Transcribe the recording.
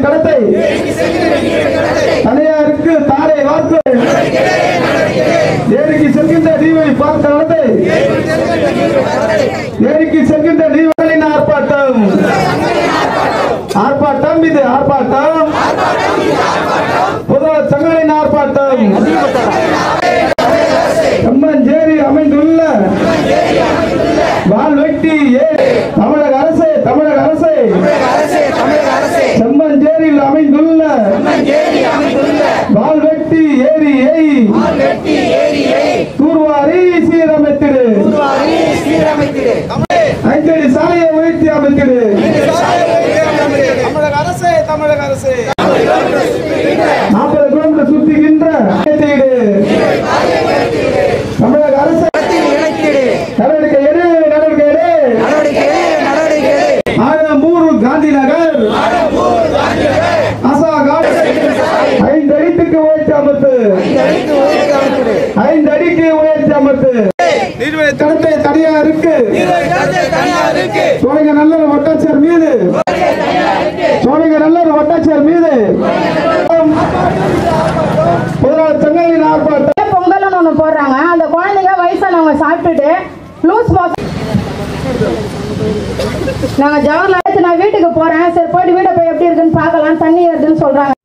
கடத்தை தனியாருக்கு தாரை வார்த்தை ஏரிக்கு செல்கின்ற நீவை பார்த்த நடத்தை ஏரிக்கு செல்கின்ற நீவர்களின் ஆர்ப்பாட்டம் ஆர்ப்பாட்டம் இது ஆர்ப்பாட்டம் முதல்வர் சங்கங்களின் ஆர்ப்பாட்டம் செம்மஞ்சேரி அமைந்துள்ள வால்வெட்டி தமிழக அரசு செம்மஞ்சேரியில் அமைந்துள்ள வால்வெட்டி ஏரியை தூர்வாரி சீரமைத்திடு 5 அடி சாலையை உயர்த்தி அமைத்திடு தமிழக அரசு 40 கிலோமீட்டர் சுத்துகின்ற தமிழக அரசு நடவடிக்கை எடு ஆலமூர் காந்தி நகர் அசாகாட் 5 அடிக்கு உயர்த்தி அமர்த்து 5 அடிக்கு உயர்த்தி அமர்த்து கடத்தை தனியாருக்கு சோழிங்கநல்லூர் வட்டாட்சியர் மீது முதல்வர் சங்கங்களின் ஆர்ப்பாட்டம் பொங்கல்னு ஒண்ணு போடுறாங்க. அந்த குழந்தைங்க வயசானவங்க சாப்பிட்டுட்டு லூஸ் மோஷன் நாங்க ஜவஹர்லால் நான் வீட்டுக்கு போறேன், சரி போயிட்டு வீட்டை போய் எப்படி இருக்குன்னு பார்க்கலாம், தண்ணி வருதுன்னு சொல்றாங்க.